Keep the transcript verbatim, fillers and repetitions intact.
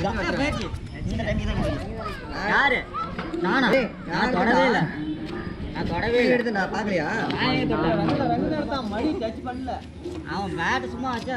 யாரு நானா நான் தொடவே இல்ல நான் தொடவே எடுத்து நான் பாக்கலையா மடி டச் பண்ணல அவன் பேட் சும்மா வச்சா